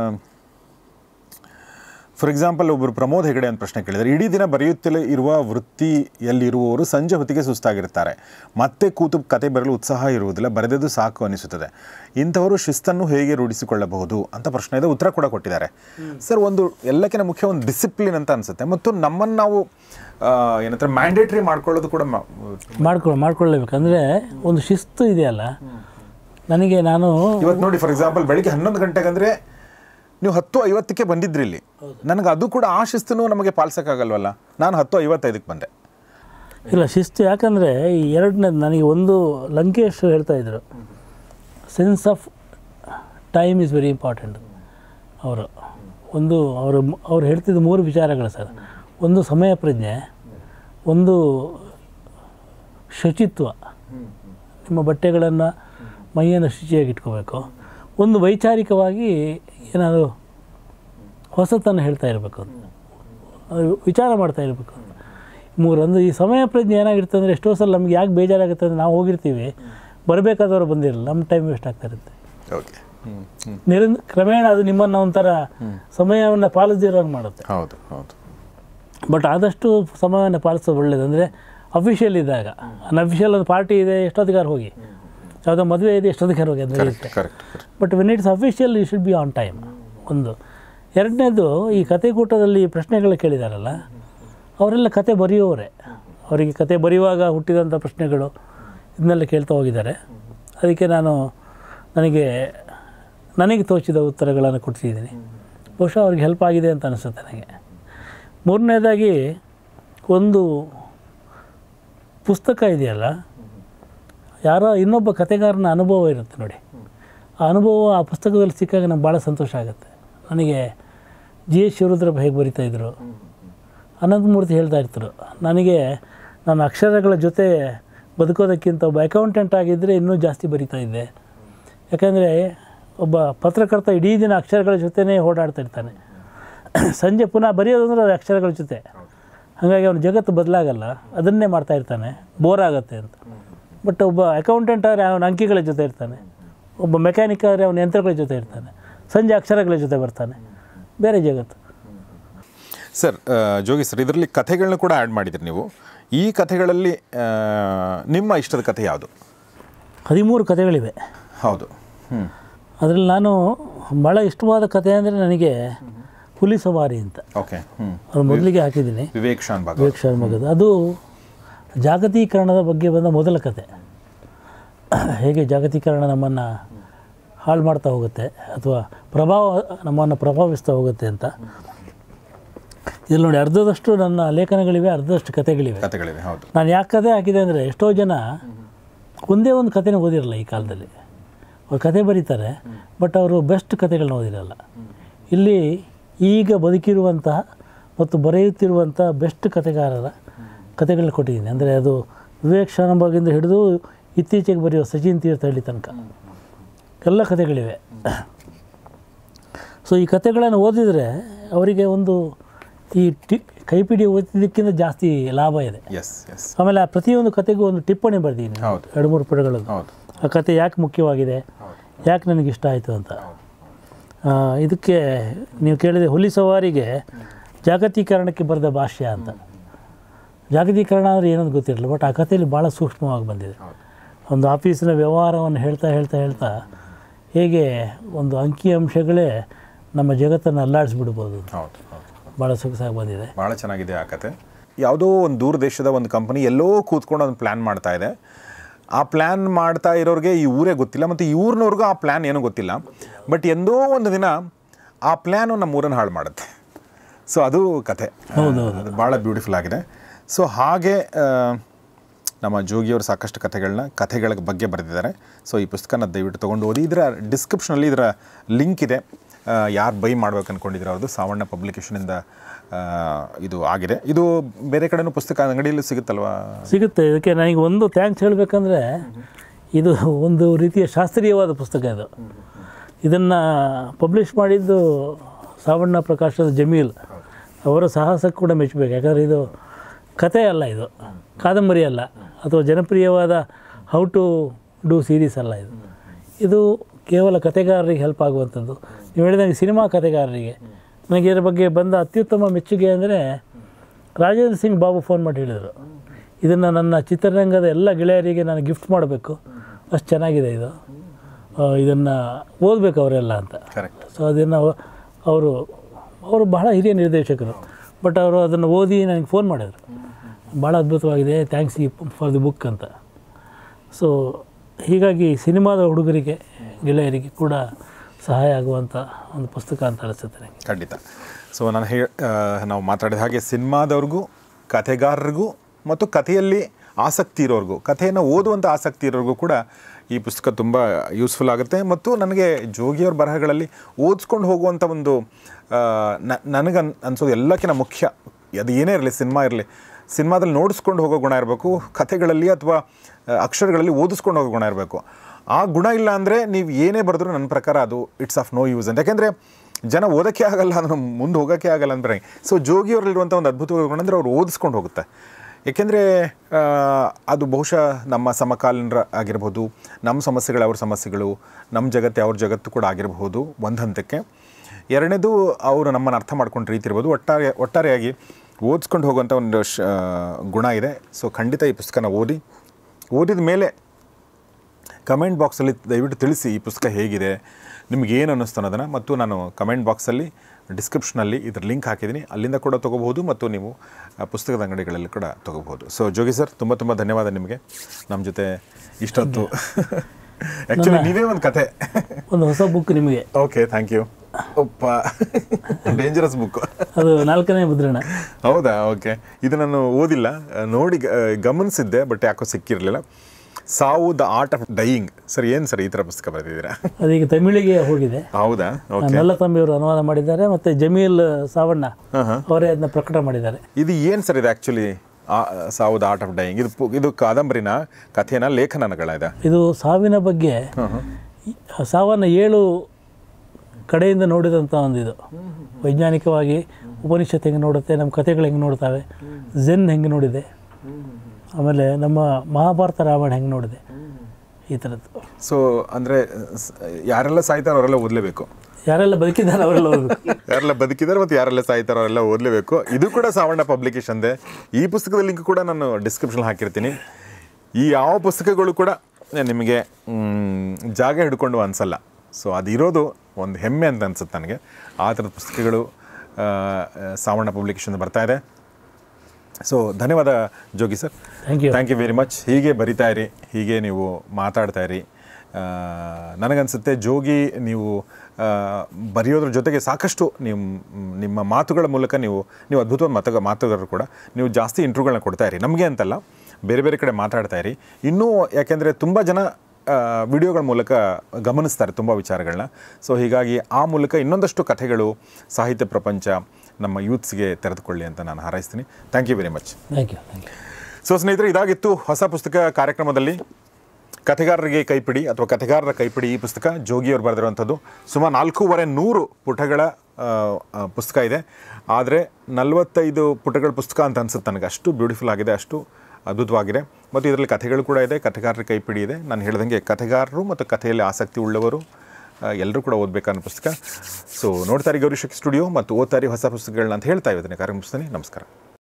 ಫಾರ್ ಎಕ್ಸಾಂಪಲ್, ಒಬ್ಬರು ಪ್ರಮೋದ್ ಹೆಗಡೆ ಅಂತ ಪ್ರಶ್ನೆ ಕೇಳಿದರೆ, ಇಡೀ ದಿನ ಬರೆಯುತ್ತಲೇ ಇರುವ ವೃತ್ತಿಯಲ್ಲಿರುವವರು ಸಂಜೆ ಹೊತ್ತಿಗೆ ಸುಸ್ತಾಗಿರ್ತಾರೆ, ಮತ್ತೆ ಕೂತು ಕತೆ ಬರಲು ಉತ್ಸಾಹ ಇರುವುದಿಲ್ಲ, ಬರೆದದ್ದು ಸಾಕು ಅನಿಸುತ್ತದೆ. ಇಂಥವರು ಶಿಸ್ತನ್ನು ಹೇಗೆ ರೂಢಿಸಿಕೊಳ್ಳಬಹುದು ಅಂತ ಪ್ರಶ್ನೆ ಇದೆ. ಉತ್ತರ ಕೂಡ ಕೊಟ್ಟಿದ್ದಾರೆ. ಸರ್, ಒಂದು ಎಲ್ಲಕ್ಕಿಂತ ಮುಖ್ಯ ಒಂದು ಡಿಸಿಪ್ಲಿನ್ ಅಂತ ಅನಿಸುತ್ತೆ. ಮತ್ತು ನಮ್ಮನ್ನು ನಾವು ಏನಂತಾರೆ ಮ್ಯಾಂಡೇಟ್ರಿ ಮಾಡ್ಕೊಳ್ಳೋದು ಕೂಡ ಮಾಡ್ಕೊಳ್ಳ ಮಾಡ್ಕೊಳ್ಳೇಬೇಕು. ಅಂದರೆ ಒಂದು ಶಿಸ್ತು ಇದೆಯಲ್ಲ, ನನಗೆ ನಾನು ಇವತ್ತು ನೋಡಿ ಫಾರ್ ಎಕ್ಸಾಂಪಲ್ ಬೆಳಿಗ್ಗೆ ಹನ್ನೊಂದು ಗಂಟೆಗೆ ಅಂದರೆ ನೀವು ಹತ್ತು ಐವತ್ತಕ್ಕೆ ಬಂದಿದ್ರಿ ಇಲ್ಲಿ. ನನಗೆ ಅದು ಕೂಡ ಆ ಶಿಸ್ತನ್ನು ನಮಗೆ ಪಾಲಿಸೋಕ್ಕಾಗಲ್ವಲ್ಲ. ನಾನು ಹತ್ತು ಐವತ್ತೈದಕ್ಕೆ ಬಂದೆ. ಇಲ್ಲ ಶಿಸ್ತು, ಯಾಕಂದರೆ ಈ ಎರಡನೇದು ನನಗೆ ಒಂದು ಲಂಕೇಶ್ ಹೇಳ್ತಾಯಿದ್ರು, sense of time is very important. ಅವರು ಒಂದು ಅವರು ಅವ್ರು ಹೇಳ್ತಿದ್ದ ಮೂರು ವಿಚಾರಗಳು ಸರ್. ಒಂದು ಸಮಯ ಪ್ರಜ್ಞೆ, ಒಂದು ಶುಚಿತ್ವ, ನಿಮ್ಮ ಬಟ್ಟೆಗಳನ್ನು ಮೈಯನ್ನು ಶುಚಿಯಾಗಿ ಇಟ್ಕೋಬೇಕು, ಒಂದು ವೈಚಾರಿಕವಾಗಿ ಏನಾದರೂ ಹೊಸತನ್ನು ಹೇಳ್ತಾ ಇರಬೇಕು, ಅದು ವಿಚಾರ ಮಾಡ್ತಾ ಇರಬೇಕು. ಮೂರು ಒಂದು ಈ ಸಮಯ ಪ್ರಜ್ಞೆ ಏನಾಗಿರುತ್ತೆ ಅಂದರೆ ಎಷ್ಟೋ ಸಲ ನಮ್ಗೆ ಯಾಕೆ ಬೇಜಾರಾಗುತ್ತೆ ಅಂದರೆ ನಾವು ಹೋಗಿರ್ತೀವಿ, ಬರಬೇಕಾದವರು ಬಂದಿರಲ್ಲ, ನಮ್ಮ ಟೈಮ್ ವೇಸ್ಟ್ ಆಗ್ತಾ ಇರುತ್ತೆ. ಓಕೆ, ನಿರಂತರ ಕ್ರಮೇಣ ಅದು ನಿಮ್ಮನ್ನು ಒಂಥರ ಸಮಯವನ್ನು ಪಾಲಿಸದಿರೋಂಗೆ ಮಾಡುತ್ತೆ. ಹೌದು ಹೌದು. ಬಟ್ ಆದಷ್ಟು ಸಮಯವನ್ನು ಪಾಲಿಸೋದು ಒಳ್ಳೆಯದು. ಅಂದರೆ ಅಫಿಷಿಯಲ್ ಇದ್ದಾಗ, ಅನ್ಅಫಿಷಿಯಲ್ ಒಂದು ಪಾರ್ಟಿ ಇದೆ ಎಷ್ಟೊತ್ತಿಗಾರು ಹೋಗಿ, ಯಾವುದೋ ಮದುವೆ ಇದೆ ಎಷ್ಟೊತ್ತಿಗಾರು ಹೋಗಿ, ಅದು ಇರುತ್ತೆ. But when it's official you should be on time. ಒಂದು ಎರಡನೇದು, ಈ ಕಥೆಕೂಟದಲ್ಲಿ ಪ್ರಶ್ನೆಗಳು ಕೇಳಿದಾರಲ್ಲ, ಅವರೆಲ್ಲ ಕತೆ ಬರೆಯುವವರೇ. ಅವರಿಗೆ ಕತೆ ಬರೆಯುವಾಗ ಹುಟ್ಟಿದಂಥ ಪ್ರಶ್ನೆಗಳು ಇದನ್ನೆಲ್ಲ ಕೇಳ್ತಾ ಹೋಗಿದ್ದಾರೆ. ಅದಕ್ಕೆ ನಾನು ನನಗೆ ನನಗೆ ತೋಚಿದ ಉತ್ತರಗಳನ್ನು ಕೊಡ್ತಿದ್ದೀನಿ. ಬಹುಶಃ ಅವ್ರಿಗೆ ಹೆಲ್ಪ್ ಆಗಿದೆ ಅಂತ ಅನಿಸುತ್ತೆ ನನಗೆ. ಮೂರನೇದಾಗಿ, ಒಂದು ಪುಸ್ತಕ ಇದೆಯಲ್ಲ, ಯಾರೋ ಇನ್ನೊಬ್ಬ ಕಥೆಗಾರನ ಅನುಭವ ಇರುತ್ತೆ ನೋಡಿ, ಆ ಅನುಭವ ಆ ಪುಸ್ತಕದಲ್ಲಿ ಸಿಕ್ಕಾಗ ನಂಗೆ ಭಾಳ ಸಂತೋಷ ಆಗುತ್ತೆ. ನನಗೆ ಜಿ ಎಸ್ ಶಿವರುದ್ರಪ್ಪ ಹೇಗೆ ಬರಿತಾಯಿದ್ರು, ಅನಂತಮೂರ್ತಿ ಹೇಳ್ತಾ ಇರ್ತರು, ನನಗೆ ನಾನು ಅಕ್ಷರಗಳ ಜೊತೆ ಬದುಕೋದಕ್ಕಿಂತ ಒಬ್ಬ ಅಕೌಂಟೆಂಟ್ ಆಗಿದ್ದರೆ ಇನ್ನೂ ಜಾಸ್ತಿ ಬರಿತಾ ಇದ್ದೆ. ಯಾಕಂದರೆ ಒಬ್ಬ ಪತ್ರಕರ್ತ ಇಡೀ ದಿನ ಅಕ್ಷರಗಳ ಜೊತೆನೇ ಓಡಾಡ್ತಾ ಇರ್ತಾನೆ, ಸಂಜೆ ಪುನಃ ಬರೆಯೋದು ಅಂದರೆ ಅದು ಅಕ್ಷರಗಳ ಜೊತೆ. ಹಾಗಾಗಿ ಅವನ ಜಗತ್ತು ಬದಲಾಗಲ್ಲ, ಅದನ್ನೇ ಮಾಡ್ತಾ ಇರ್ತಾನೆ, ಬೋರ್ ಆಗುತ್ತೆ ಅಂತ. ಬಟ್ ಒಬ್ಬ ಅಕೌಂಟೆಂಟ್ ಆದರೆ ಅವನ ಅಂಕಿಗಳ ಜೊತೆ ಇರ್ತಾನೆ, ಒಬ್ಬ ಮೆಕ್ಯಾನಿಕ್ ಆದರೆ ಅವನ ಯಂತ್ರಗಳ ಜೊತೆ ಇರ್ತಾನೆ, ಸಂಜೆ ಅಕ್ಷರಗಳ ಜೊತೆ ಬರ್ತಾನೆ, ಬೇರೆ ಜಗತ್ತು. ಸರ್, ಜೋಗಿ ಸರ್, ಇದರಲ್ಲಿ ಕಥೆಗಳನ್ನ ಕೂಡ ಆ್ಯಡ್ ಮಾಡಿದ್ರಿ ನೀವು. ಈ ಕಥೆಗಳಲ್ಲಿ ನಿಮ್ಮ ಇಷ್ಟದ ಕಥೆ ಯಾವುದು? ಹದಿಮೂರು ಕಥೆಗಳಿವೆ. ಹೌದು. ಹ್ಞೂ ಅದರಲ್ಲಿ ನಾನು ಭಾಳ ಇಷ್ಟವಾದ ಕಥೆ ಅಂದರೆ ನನಗೆ ಹುಲಿ ಸವಾರಿ ಅಂತ. ಓಕೆ. ಹ್ಞೂ ಅದು ಮೊದಲಿಗೆ ಹಾಕಿದ್ದೀನಿ, ವಿವೇಕ್ ಶಾನ್ಭಾಗ್. ವಿವೇಕ್ ಶಾನ್ಭಾಗದು. ಅದು ಜಾಗತೀಕರಣದ ಬಗ್ಗೆ ಬಂದ ಮೊದಲ ಕತೆ. ಹೇಗೆ ಜಾಗತೀಕರಣ ನಮ್ಮನ್ನು ಹಾಳು ಮಾಡ್ತಾ ಹೋಗುತ್ತೆ ಅಥವಾ ಪ್ರಭಾವ ನಮ್ಮನ್ನು ಪ್ರಭಾವಿಸ್ತಾ ಹೋಗುತ್ತೆ ಅಂತ. ಇಲ್ಲಿ ನೋಡಿ, ಅರ್ಧದಷ್ಟು ನನ್ನ ಲೇಖನಗಳಿವೆ, ಅರ್ಧದಷ್ಟು ಕಥೆಗಳಿವೆ ಕಥೆಗಳಿವೆ ಹೌದು. ನಾನು ಯಾಕೆ ಕತೆ ಹಾಕಿದೆ ಅಂದರೆ, ಎಷ್ಟೋ ಜನ ಒಂದೇ ಒಂದು ಕಥೆನ ಓದಿರಲ್ಲ ಈ ಕಾಲದಲ್ಲಿ. ಅವ್ರು ಕತೆ ಬರೀತಾರೆ, ಬಟ್ ಅವರು ಬೆಸ್ಟ್ ಕಥೆಗಳನ್ನ ಓದಿರಲ್ಲ. ಇಲ್ಲಿ ಈಗ ಬದುಕಿರುವಂತಹ ಮತ್ತು ಬರೆಯುತ್ತಿರುವಂಥ ಬೆಸ್ಟ್ ಕಥೆಗಾರರ ಕಥೆಗಳನ್ನ ಕೊಟ್ಟಿದ್ದೀನಿ. ಅಂದರೆ ಅದು ವಿವೇಕ್ ಶಾನ್ಭಾಗಿಂದ ಹಿಡಿದು ಇತ್ತೀಚೆಗೆ ಬರೆಯುವ ಸಚಿನ್ ತೀರ್ಥಹಳ್ಳಿ ತನಕ ಎಲ್ಲ ಕಥೆಗಳಿವೆ. ಸೊ ಈ ಕಥೆಗಳನ್ನು ಓದಿದರೆ ಅವರಿಗೆ ಒಂದು ಈ ಟಿ ಕೈಪಿಡಿ ಓದಿದ್ದಕ್ಕಿಂತ ಜಾಸ್ತಿ ಲಾಭ ಇದೆ. ಆಮೇಲೆ ಆ ಪ್ರತಿಯೊಂದು ಕಥೆಗೂ ಒಂದು ಟಿಪ್ಪಣಿ ಬರೆದಿದ್ದೀನಿ, ಎರಡು ಮೂರು ಪುಟಗಳದ್ದು. ಆ ಕತೆ ಯಾಕೆ ಮುಖ್ಯವಾಗಿದೆ, ಯಾಕೆ ನನಗೆ ಇಷ್ಟ ಆಯಿತು ಅಂತ. ಇದಕ್ಕೆ ನೀವು ಕೇಳಿದೆ, ಹುಲಿ ಸವಾರಿಗೆ ಜಾಗತೀಕರಣಕ್ಕೆ ಬರೆದ ಭಾಷ್ಯ ಅಂತ. ಜಾಗತೀಕರಣ ಅಂದರೆ ಏನಂತ ಗೊತ್ತಿರಲಿಲ್ಲ, ಬಟ್ ಆ ಕಥೆಯಲ್ಲಿ ಭಾಳ ಸೂಕ್ಷ್ಮವಾಗಿ ಬಂದಿದೆ. ಒಂದು ಆಫೀಸಿನ ವ್ಯವಹಾರವನ್ನು ಹೇಳ್ತಾ ಹೇಳ್ತಾ ಹೇಳ್ತಾ ಹೇಗೆ ಒಂದು ಅಂಕಿ ಅಂಶಗಳೇ ನಮ್ಮ ಜಗತ್ತನ್ನು ಅಲ್ಲಾಡಿಸ್ಬಿಡ್ಬೋದು. ಭಾಳ ಸೊಗಸಾಗಿ ಬಂದಿದೆ, ಭಾಳ ಚೆನ್ನಾಗಿದೆ ಆ ಕತೆ. ಯಾವುದೋ ಒಂದು ದೂರ ದೇಶದ ಒಂದು ಕಂಪನಿ ಎಲ್ಲೋ ಕೂತ್ಕೊಂಡು ಒಂದು ಪ್ಲ್ಯಾನ್ ಮಾಡ್ತಾ ಇದೆ. ಆ ಪ್ಲ್ಯಾನ್ ಮಾಡ್ತಾ ಇರೋರಿಗೆ ಈ ಊರೇ ಗೊತ್ತಿಲ್ಲ, ಮತ್ತು ಈ ಊರಿನವ್ರಿಗೂ ಆ ಪ್ಲ್ಯಾನ್ ಏನೂ ಗೊತ್ತಿಲ್ಲ. ಬಟ್ ಎಂದೋ ಒಂದು ದಿನ ಆ ಪ್ಲ್ಯಾನು ನಮ್ಮ ಊರನ್ನು ಹಾಳು ಮಾಡುತ್ತೆ. ಸೊ ಅದು ಕತೆ. ಅದು ಭಾಳ ಬ್ಯೂಟಿಫುಲ್ ಆಗಿದೆ. ಸೊ ಹಾಗೆ ನಮ್ಮ ಜೋಗಿಯವರು ಸಾಕಷ್ಟು ಕಥೆಗಳನ್ನ ಕಥೆಗಳ ಬಗ್ಗೆ ಬರೆದಿದ್ದಾರೆ. ಸೊ ಈ ಪುಸ್ತಕನ ದಯವಿಟ್ಟು ತೊಗೊಂಡು ಓದಿ. ಇದರ ಡಿಸ್ಕ್ರಿಪ್ಷನಲ್ಲಿ ಇದರ ಲಿಂಕ್ ಇದೆ. ಯಾರು ಬೈ ಮಾಡ್ಬೇಕು ಅಂದ್ಕೊಂಡಿದ್ರೆ ಅವ್ರದ್ದು ಸಾವಣ್ಣ ಪಬ್ಲಿಕೇಶನಿಂದ ಇದು ಆಗಿದೆ. ಇದು ಬೇರೆ ಕಡೆನೂ ಪುಸ್ತಕ ಅಂಗಡಿಯಲ್ಲಿ ಸಿಗುತ್ತಲ್ವಾ? ಸಿಗುತ್ತೆ. ಇದಕ್ಕೆ ನನಗೆ ಒಂದು ಥ್ಯಾಂಕ್ಸ್ ಹೇಳಬೇಕಂದ್ರೆ, ಇದು ಒಂದು ರೀತಿಯ ಶಾಸ್ತ್ರೀಯವಾದ ಪುಸ್ತಕ. ಇದು ಇದನ್ನು ಪಬ್ಲಿಷ್ ಮಾಡಿದ್ದು ಸಾವಣ್ಣ ಪ್ರಕಾಶದ ಜಮೀಲ್ ಅವರ ಸಾಹಸಕ್ಕೆ ಕೂಡ ಮೆಚ್ಚಬೇಕು. ಯಾಕಂದರೆ ಇದು ಕತೆ ಅಲ್ಲ, ಇದು ಕಾದಂಬರಿ ಅಲ್ಲ, ಅಥವಾ ಜನಪ್ರಿಯವಾದ ಹೌ ಟು ಡೂ ಸೀರೀಸ್ ಅಲ್ಲ. ಇದು ಇದು ಕೇವಲ ಕಥೆಗಾರರಿಗೆ ಹೆಲ್ಪ್ ಆಗುವಂಥದ್ದು. ನೀವು ಹೇಳಿದಂಗೆ ಸಿನಿಮಾ ಕಥೆಗಾರರಿಗೆ ನನಗೆ ಇದರ ಬಗ್ಗೆ ಬಂದ ಅತ್ಯುತ್ತಮ ಮೆಚ್ಚುಗೆ ಅಂದರೆ, ರಾಜೇಂದ್ರ ಸಿಂಗ್ ಬಾಬು ಫೋನ್ ಮಾಡಿ ಹೇಳಿದರು, ಇದನ್ನು ನನ್ನ ಚಿತ್ರರಂಗದ ಎಲ್ಲ ಗೆಳೆಯರಿಗೆ ನಾನು ಗಿಫ್ಟ್ ಮಾಡಬೇಕು, ಅಷ್ಟು ಚೆನ್ನಾಗಿದೆ ಇದು, ಇದನ್ನು ಓದಬೇಕು ಅವರೆಲ್ಲ ಅಂತ. ಸೊ ಅದನ್ನು ಅವರು ಅವರು ಬಹಳ ಹಿರಿಯ ನಿರ್ದೇಶಕರು, ಬಟ್ ಅವರು ಅದನ್ನು ಓದಿ ನನಗೆ ಫೋನ್ ಮಾಡಿದರು, ಭಾಳ ಅದ್ಭುತವಾಗಿದೆ, ಥ್ಯಾಂಕ್ಸ್ ಫಾರ್ ದಿ ಬುಕ್ ಅಂತ. ಸೊ ಹೀಗಾಗಿ ಸಿನಿಮಾದ ಹುಡುಗರಿಗೆ ಗೆಳೆಯರಿಗೆ ಕೂಡ ಸಹಾಯ ಆಗುವಂಥ ಒಂದು ಪುಸ್ತಕ ಅಂತ ಅನಿಸುತ್ತೆ ನನಗೆ. ಖಂಡಿತ. ಸೊ ನಾನು ಹೇ ನಾವು ಮಾತಾಡಿದ ಹಾಗೆ ಸಿನಿಮಾದವ್ರಿಗೂ ಕಥೆಗಾರರಿಗೂ ಮತ್ತು ಕಥೆಯಲ್ಲಿ ಆಸಕ್ತಿ ಇರೋರಿಗೂ ಕಥೆಯನ್ನು ಓದುವಂಥ ಆಸಕ್ತಿ ಇರೋರಿಗೂ ಕೂಡ ಈ ಪುಸ್ತಕ ತುಂಬ ಯೂಸ್ಫುಲ್ ಆಗುತ್ತೆ. ಮತ್ತು ನನಗೆ ಜೋಗಿಯವ್ರ ಬರಹಗಳಲ್ಲಿ ಓದಿಸ್ಕೊಂಡು ಹೋಗುವಂಥ ಒಂದು ನನಗೆ ಅನ್ ಅನ್ಸೋದು ಎಲ್ಲಕ್ಕಿಂತ ಮುಖ್ಯ, ಅದು ಏನೇ ಇರಲಿ, ಸಿನಿಮಾ ಇರಲಿ, ಸಿನಿಮಾದಲ್ಲಿ ನೋಡಿಸ್ಕೊಂಡು ಹೋಗೋ ಗುಣ ಇರಬೇಕು, ಕಥೆಗಳಲ್ಲಿ ಅಥವಾ ಅಕ್ಷರಗಳಲ್ಲಿ ಓದಿಸ್ಕೊಂಡು ಹೋಗೋ ಗುಣ ಇರಬೇಕು. ಆ ಗುಣ ಇಲ್ಲ ಅಂದರೆ ನೀವು ಏನೇ ಬರೆದ್ರೂ ನನ್ನ ಪ್ರಕಾರ ಅದು ಇಟ್ಸ್ ಆಫ್ ನೋ ಯೂಸ್ ಅಂತ. ಯಾಕೆಂದರೆ ಜನ ಓದೋಕ್ಕೆ ಆಗಲ್ಲ, ಅದನ್ನು ಮುಂದೆ ಹೋಗೋಕ್ಕೆ ಆಗಲ್ಲ ಅಂದರೆ. ಸೊ ಜೋಗಿಯವರಲ್ಲಿರುವಂಥ ಒಂದು ಅದ್ಭುತವಾದ ಗುಣ ಅಂದರೆ ಅವ್ರು ಓದಿಸ್ಕೊಂಡು ಹೋಗುತ್ತೆ. ಏಕೆಂದರೆ ಅದು ಬಹುಶಃ ನಮ್ಮ ಸಮಕಾಲೀನರ ಆಗಿರ್ಬೋದು, ನಮ್ಮ ಸಮಸ್ಯೆಗಳು ಅವ್ರ ಸಮಸ್ಯೆಗಳು, ನಮ್ಮ ಜಗತ್ತು ಅವ್ರ ಜಗತ್ತು ಕೂಡ ಆಗಿರಬಹುದು ಒಂದು ಹಂತಕ್ಕೆ. ಎರಡನೇದು ಅವರು ನಮ್ಮನ್ನು ಅರ್ಥ ಮಾಡ್ಕೊಂಡು ರೀತಿ ಇರ್ಬೋದು. ಒಟ್ಟಾರೆ ಒಟ್ಟಾರೆಯಾಗಿ ಓದಿಸ್ಕೊಂಡು ಹೋಗುವಂಥ ಒಂದು ಶ ಗುಣ ಇದೆ. ಸೊ ಖಂಡಿತ ಈ ಪುಸ್ತಕನ ಓದಿ, ಓದಿದ ಮೇಲೆ ಕಮೆಂಟ್ ಬಾಕ್ಸಲ್ಲಿ ದಯವಿಟ್ಟು ತಿಳಿಸಿ ಈ ಪುಸ್ತಕ ಹೇಗಿದೆ, ನಿಮಗೇನು ಅನ್ನಿಸ್ತು ಅನ್ನೋದನ್ನು. ಮತ್ತು ನಾನು ಕಮೆಂಟ್ ಬಾಕ್ಸಲ್ಲಿ ಡಿಸ್ಕ್ರಿಪ್ಷನಲ್ಲಿ ಇದ್ರ ಲಿಂಕ್ ಹಾಕಿದ್ದೀನಿ, ಅಲ್ಲಿಂದ ಕೂಡ ತೊಗೋಬೋದು ಮತ್ತು ನೀವು ಪುಸ್ತಕದ ಅಂಗಡಿಗಳಲ್ಲಿ ಕೂಡ ತೊಗೋಬೋದು. ಸೊ ಜೋಗಿ ಸರ್, ತುಂಬ ತುಂಬ ಧನ್ಯವಾದ ನಿಮಗೆ ನಮ್ಮ ಜೊತೆ ಇಷ್ಟೊತ್ತು. ಆ್ಯಕ್ಚುಲಿ ನೀವೇ ಒಂದು ಕತೆ, ಒಂದು ಹೊಸ ಬುಕ್ ನಿಮಗೆ. Okay, thank you. ಒಪ್ಪ, ಡೇಂಜರಸ್ ಬುಕ್, ಅದು ನಾಲ್ಕನೇ ಮುದ್ರಣ. ಹೌದಾ? ಓಕೆ. ಇದು ನಾನು ಓದಿಲ್ಲ, ನೋಡಿ ಗಮನಿಸಿದ್ದೆ, ಬಟ್ ಯಾಕೋ ಸಿಕ್ಕಿರಲಿಲ್ಲ. ಸಾವು the art of dying. Sir, ಏನು ಸರ್ ಈ ಥರ ಪುಸ್ತಕ ಬರೆದಿದ್ದೀರಾ? ಅದೀಗ ತಮಿಳಿಗೆ ಹೋಗಿದೆ. ಹೌದಾ? ನಲ್ಲತಂಬಿಯವರು ಅನುವಾದ ಮಾಡಿದ್ದಾರೆ, ಮತ್ತು ಜಮೀಲ್ ಸಾವಣ್ಣ ಅವರೇ ಅದನ್ನ ಪ್ರಕಟ ಮಾಡಿದ್ದಾರೆ. ಇದು ಏನು ಸರ್ ಇದು ಆ್ಯಕ್ಚುಲಿ ಸಾವು ದ ಆರ್ಟ್ ಆಫ್ ಡೈಯಿಂಗ್? ಇದು ಇದು ಕಾದಂಬರಿನ, ಕಥೆನ, ಲೇಖನಗಳ ಇದೆ? ಇದು ಸಾವಿನ ಬಗ್ಗೆ, ಸಾವನ್ನು ಏಳು ಕಡೆಯಿಂದ ನೋಡಿದಂಥ ಒಂದು ಇದು. ವೈಜ್ಞಾನಿಕವಾಗಿ ಉಪನಿಷತ್ತು ಹೆಂಗೆ ನೋಡುತ್ತೆ, ನಮ್ಮ ಕಥೆಗಳು ಹೆಂಗೆ ನೋಡ್ತಾವೆ, ಝೆನ್ ಹೆಂಗೆ ನೋಡಿದೆ, ಆಮೇಲೆ ನಮ್ಮ ಮಹಾಭಾರತ ರಾಮಾಯಣ ಹೆಂಗೆ ನೋಡಿದೆ, ಈ ಥರದ್ದು. ಸೊ ಅಂದರೆ ಯಾರೆಲ್ಲ ಸಾಯ್ತಾರೋ ಅವರೆಲ್ಲ ಓದಲೇಬೇಕು, ಯಾರೆಲ್ಲ ಬದುಕಿದ್ದಾರೆ ಅವರೆಲ್ಲ ಓದಬೇಕು, ಯಾರೆಲ್ಲ ಬದುಕಿದ್ದಾರೆ ಮತ್ತು ಯಾರೆಲ್ಲ ಸಾಯ್ತಾರೋ ಅವರೆಲ್ಲ ಓದಲೇಬೇಕು. ಇದು ಕೂಡ ಸಾವಣ್ಣ ಪಬ್ಲಿಕೇಶನ್ದೆ. ಈ ಪುಸ್ತಕದ ಲಿಂಕ್ ಕೂಡ ನಾನು ಡಿಸ್ಕ್ರಿಪ್ಷನ್ ಹಾಕಿರ್ತೀನಿ. ಈ ಯಾವ ಪುಸ್ತಕಗಳು ಕೂಡ ನಿಮಗೆ ಜಾಗ ಹಿಡ್ಕೊಂಡು ಅನಿಸಲ್ಲ. ಸೊ ಅದಿರೋದು ಒಂದು ಹೆಮ್ಮೆ ಅಂತ ಅನ್ಸುತ್ತೆ ನನಗೆ. ಆ ಥರದ ಪುಸ್ತಕಗಳು ಸಾವಣ್ಣ ಪಬ್ಲಿಕೇಶನ್ ಬರ್ತಾ ಇದೆ. ಸೊ ಧನ್ಯವಾದ Jogi sir. Thank you thank you very much. ಹೀಗೆ ಬರಿತಾ ಇರಿ, ಹೀಗೆ ನೀವು ಮಾತಾಡ್ತಾ ಇರಿ. ನನಗನ್ಸುತ್ತೆ ಜೋಗಿ ನೀವು ಬರೆಯೋದ್ರ ಜೊತೆಗೆ ಸಾಕಷ್ಟು ನೀವು ನಿಮ್ಮ ಮಾತುಗಳ ಮೂಲಕ ನೀವು ನೀವು ಅದ್ಭುತವಾದ ಮಾತು ಮಾತುಗಾರರು ಕೂಡ. ನೀವು ಜಾಸ್ತಿ ಇಂಟ್ರ್ಯೂಗಳನ್ನ ಕೊಡ್ತಾ ಇರಿ, ನಮಗೆ ಅಂತಲ್ಲ, ಬೇರೆ ಬೇರೆ ಕಡೆ ಮಾತಾಡ್ತಾ ಇರಿ. ಇನ್ನೂ ಯಾಕೆಂದರೆ ತುಂಬ ಜನ ವಿಡಿಯೋಗಳ ಮೂಲಕ ಗಮನಿಸ್ತಾರೆ ತುಂಬ ವಿಚಾರಗಳನ್ನ. ಸೊ ಹೀಗಾಗಿ ಆ ಮೂಲಕ ಇನ್ನೊಂದಷ್ಟು ಕಥೆಗಳು, ಸಾಹಿತ್ಯ ಪ್ರಪಂಚ ನಮ್ಮ ಯೂತ್ಸ್ಗೆ ತೆರೆದುಕೊಳ್ಳಿ ಅಂತ ನಾನು ಹಾರೈಸ್ತೀನಿ. Thank you very much. Thank you thank you. So ಸ್ನೇಹಿತರೆ, ಇದಾಗಿತ್ತು ಹೊಸ ಪುಸ್ತಕ ಕಾರ್ಯಕ್ರಮದಲ್ಲಿ ಕಥೆಗಾರರಿಗೆ ಕೈಪಿಡಿ ಅಥವಾ ಕಥೆಗಾರರ ಕೈಪಿಡಿ. ಈ ಪುಸ್ತಕ ಜೋಗಿಯವರು ಬರೆದಿರುವಂಥದ್ದು. ಸುಮಾರು ನಾಲ್ಕೂವರೆ ನೂರು ಪುಟಗಳ ಪುಸ್ತಕ ಇದೆ. ಆದರೆ ನಲವತ್ತೈದು ಪುಟಗಳ ಪುಸ್ತಕ ಅಂತ ಅನ್ಸುತ್ತೆ ನನಗೆ. ಅಷ್ಟು ಬ್ಯೂಟಿಫುಲ್ ಆಗಿದೆ, ಅಷ್ಟು ಅದ್ಭುತವಾಗಿದೆ. ಮತ್ತು ಇದರಲ್ಲಿ ಕಥೆಗಳು ಕೂಡ ಇದೆ, ಕಥೆಗಾರರ ಕೈಪಿಡಿ ಇದೆ. ನಾನು ಹೇಳ್ದಂಗೆ ಕಥೆಗಾರರು ಮತ್ತು ಕಥೆಯಲ್ಲಿ ಆಸಕ್ತಿ ಉಳ್ಳವರು ಎಲ್ಲರೂ ಕೂಡ ಓದಬೇಕಾದ ಪುಸ್ತಕ. ಸೊ ನೋಡ್ತಾರೆ ಗೌರಿ ಶಕ್ತಿ ಸ್ಟುಡಿಯೋ ಮತ್ತು ಓದ್ತಾರೆ ಹೊಸ ಪುಸ್ತಕಗಳನ್ನ ಅಂತ ಹೇಳ್ತಾ ಇದ್ದೀನಿ. ಕಾರ್ಯಕ್ರಮ ಮುಗಿಸ್ತೀನಿ. ನಮಸ್ಕಾರ.